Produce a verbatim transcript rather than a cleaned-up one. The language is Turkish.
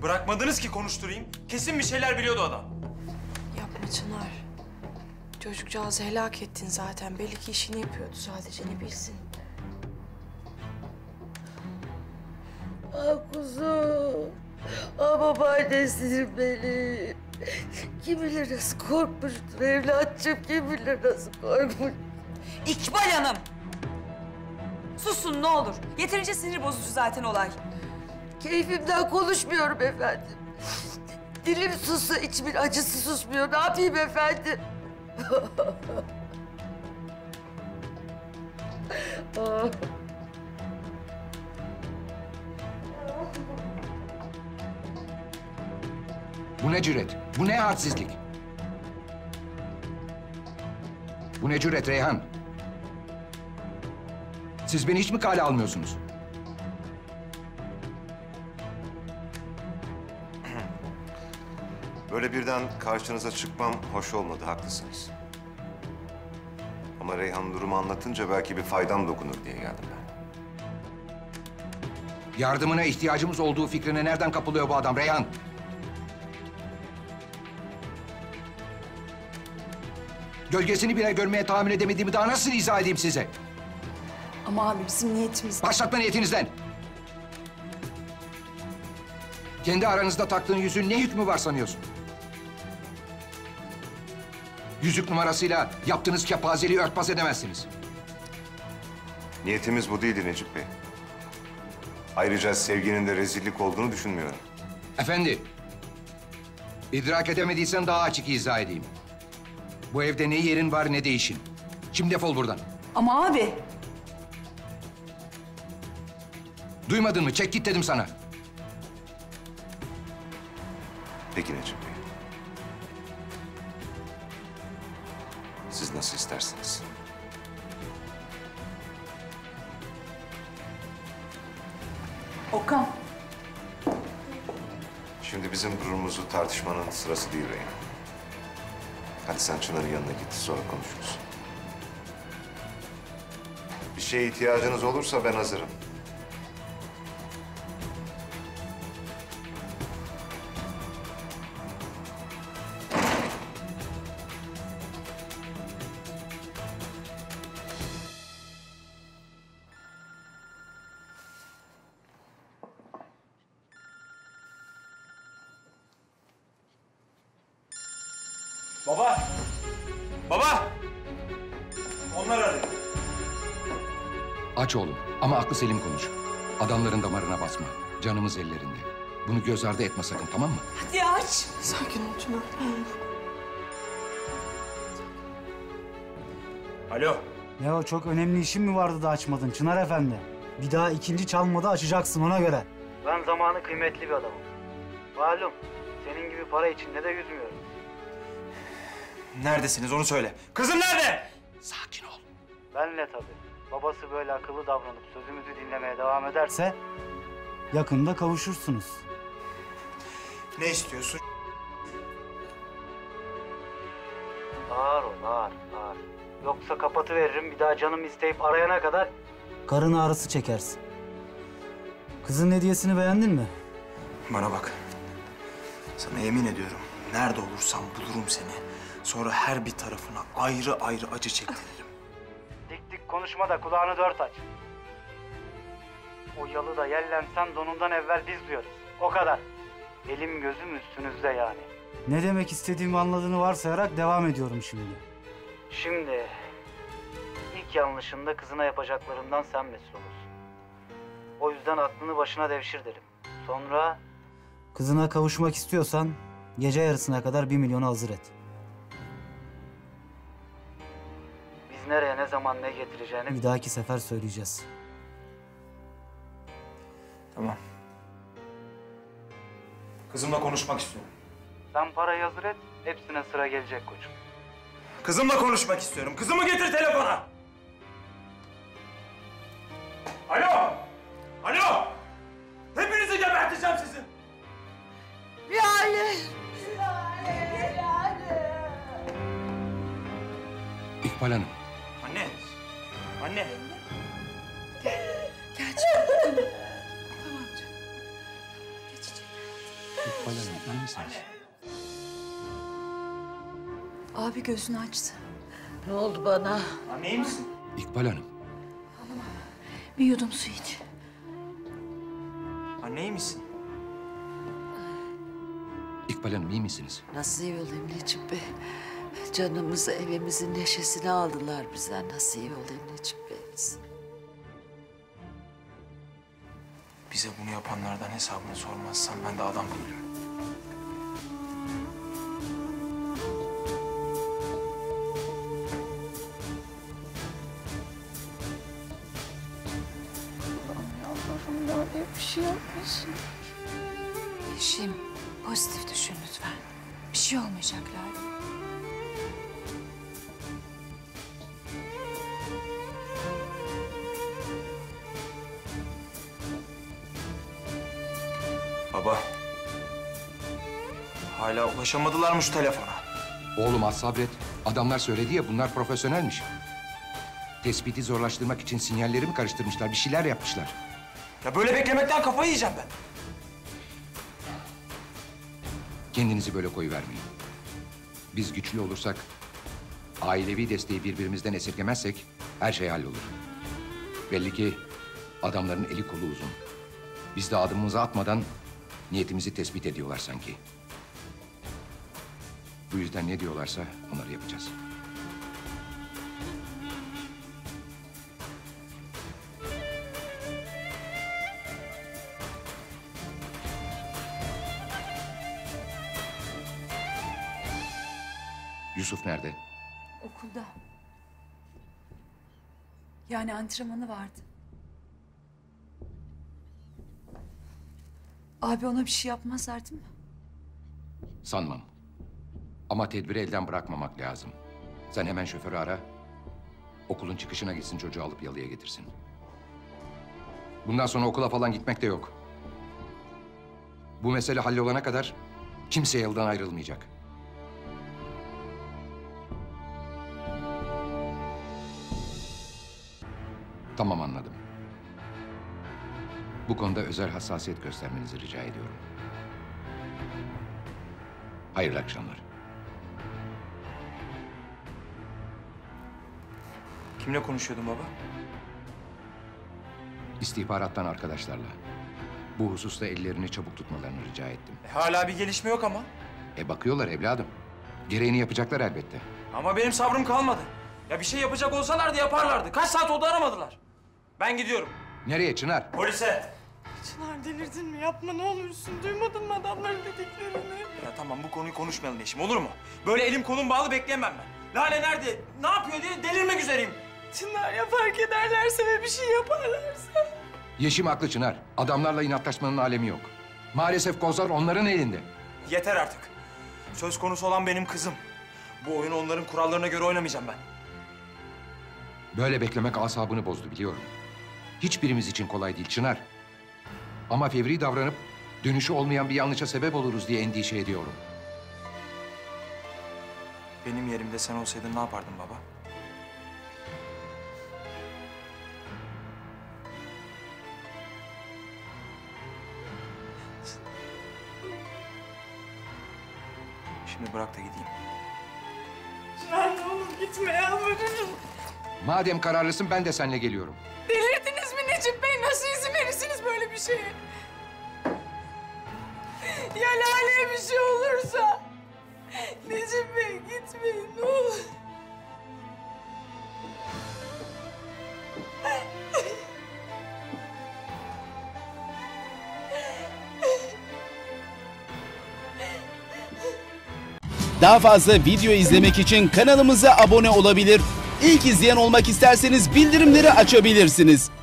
Bırakmadınız ki konuşturayım. Kesin bir şeyler biliyordu adam. Yapma Çınar. Çocukcağızı helak ettin zaten. Belli ki işini yapıyordu sadece, ne bilsin. Ah kuzum. Ah babaannesinim benim. Kim bilir nasıl korkmuştur evlatçım, kim bilir nasıl korkmuş. İkbal Hanım! Susun ne olur. Yeterince sinir bozucu zaten olay. Keyfimden konuşmuyorum efendim. Dilim susu, içimin acısı susmuyor. Ne yapayım efendim? Ah. Bu ne cüret? Bu ne hadsizlik? Bu ne cüret Reyhan? Siz beni hiç mi kale almıyorsunuz? Böyle birden karşınıza çıkmam hoş olmadı, haklısınız. Ama Reyhan durumu anlatınca belki bir faydam dokunur diye geldim ben. Yardımına ihtiyacımız olduğu fikrine nereden kapılıyor bu adam Reyhan? Gölgesini bile görmeye tahammül edemediğimi daha nasıl izah edeyim size? Ama abi bizim niyetimiz... Başlatma niyetinizden. Kendi aranızda taktığın yüzüğün ne hükmü var sanıyorsun? Yüzük numarasıyla yaptığınız kepazeliği örtbas edemezsiniz. Niyetimiz bu değildi Necip Bey. Ayrıca sevginin de rezillik olduğunu düşünmüyorum. Efendi, idrak edemediysen daha açık izah edeyim. Bu evde ne yerin var ne de işin. Şimdi defol buradan. Ama abi. Duymadın mı? Çek git dedim sana. Peki Necip Bey. Siz nasıl isterseniz. Okan. Şimdi bizim durumumuzu tartışmanın sırası değil Reyhan. Hadi sen Çınar'ın yanına git, sonra konuşuruz. Bir şeye ihtiyacınız olursa ben hazırım. Baba! Baba! Onlar arıyor. Aç oğlum ama aklı selim konuş. Adamların damarına basma. Canımız ellerinde. Bunu göz ardı etme sakın, tamam mı? Hadi aç. Sakin ol Çınar. Alo. Ne o, çok önemli işin mi vardı da açmadın Çınar Efendi? Bir daha ikinci çalmada açacaksın ona göre. Ben zamanı kıymetli bir adamım. Malum senin gibi para içinde de yüzmüyorum. Neredesiniz onu söyle. Kızım nerede? Sakin ol. Benle tabii. Babası böyle akıllı davranıp sözümüzü dinlemeye devam ederse yakında kavuşursunuz. Ne istiyorsun? Ağır ol, ağır, ağır. Yoksa kapatıveririm, bir daha canım isteyip arayana kadar karın ağrısı çekersin. Kızın hediyesini beğendin mi? Bana bak. Sana yemin ediyorum nerede olursam bulurum seni. Sonra her bir tarafına ayrı ayrı acı çektiririm. Dik dik konuşma da kulağını dört aç. O yalı da yellensen donundan evvel biz duyarız. O kadar. Elim gözüm üstünüzde yani. Ne demek istediğimi anladığını varsayarak devam ediyorum şimdi. Şimdi ilk yanlışında kızına yapacaklarından sen mesul olursun. O yüzden aklını başına devşir derim. Sonra kızına kavuşmak istiyorsan gece yarısına kadar bir milyonu hazır et. Biz nereye ne zaman ne getireceğini bir dahaki sefer söyleyeceğiz. Tamam. Kızımla konuşmak istiyorum. Sen parayı hazır et, hepsine sıra gelecek koçum. Kızımla konuşmak istiyorum. Kızımı getir telefona. Alo! Alo! Hepinizi geberteceğim sizin. Yani. İkbal Hanım. Anne. Anne. Gel çıkalım. Tamam canım. Geçecek. İkbal Hanım, iyi misiniz? Abi gözünü açtı. Ne oldu bana? Anne iyi misin? İkbal Hanım, Bir yudum su iç. Anne iyi misin? İkbal Hanım iyi misiniz? Nasıl iyi olayım Necip Bey? Canımızı, evimizin neşesini aldılar bizden. Nasıl iyi olayım Necip Bey? Bize bunu yapanlardan hesabını sormazsan ben de adam değilim. Yeşim, pozitif düşün lütfen. Bir şey olmayacak Lale. Baba. Hala ulaşamadılar mı şu telefona? Oğlum az sabret. Adamlar söyledi ya bunlar profesyonelmiş. Tespiti zorlaştırmak için sinyalleri mi karıştırmışlar, bir şeyler yapmışlar. Ya böyle beklemekten kafayı yiyeceğim ben. Kendinizi böyle koyuvermeyin. Biz güçlü olursak, ailevi desteği birbirimizden esirgemezsek her şey hallolur. Belli ki adamların eli kolu uzun. Biz de adımımızı atmadan niyetimizi tespit ediyorlar sanki. Bu yüzden ne diyorlarsa onları yapacağız. Yusuf nerede? Okulda. Yani antrenmanı vardı. Abi ona bir şey yapmazlar değil mi? Sanmam. Ama tedbiri elden bırakmamak lazım. Sen hemen şoförü ara. Okulun çıkışına gitsin, çocuğu alıp yalıya getirsin. Bundan sonra okula falan gitmek de yok. Bu mesele hallolana kadar kimse yoldan ayrılmayacak. Tamam, anladım. Bu konuda özel hassasiyet göstermenizi rica ediyorum. Hayırlı akşamlar. Kimle konuşuyordun baba? İstihbarattan arkadaşlarla. Bu hususta ellerini çabuk tutmalarını rica ettim. E, hala bir gelişme yok ama. E bakıyorlar evladım. Gereğini yapacaklar elbette. Ama benim sabrım kalmadı. Ya bir şey yapacak olsalardı yaparlardı. Kaç saat oldu aramadılar. Ben gidiyorum. Nereye Çınar? Polise. Çınar delirdin mi? Yapma ne olursun. Duymadın mı adamların dediklerini? Ya tamam bu konuyu konuşmayalım Yeşim, olur mu? Böyle elim kolum bağlı bekleyemem ben. Lale nerede? Ne yapıyor diye delirmek üzereyim. Çınar ya fark ederlerse ve bir şey yaparlarsa? Yeşim haklı Çınar. Adamlarla inatlaşmanın alemi yok. Maalesef kozlar onların elinde. Yeter artık. Söz konusu olan benim kızım. Bu oyunu onların kurallarına göre oynamayacağım ben. Böyle beklemek asabını bozdu biliyorum. Hiçbirimiz için kolay değil Çınar. Ama fevri davranıp dönüşü olmayan bir yanlışa sebep oluruz diye endişe ediyorum. Benim yerimde sen olsaydın ne yapardın baba? Şimdi bırak da gideyim. Çınar ne olur gitme yalvarırım. Madem kararlısın ben de seninle geliyorum. Delirdiniz mi Necip Bey? Nasıl izin verirsiniz böyle bir şeye? Ya Lale'ye bir şey olursa? Necip Bey gitmeyin ne olur. Daha fazla video izlemek için kanalımıza abone olabilir. İlk izleyen olmak isterseniz bildirimleri açabilirsiniz.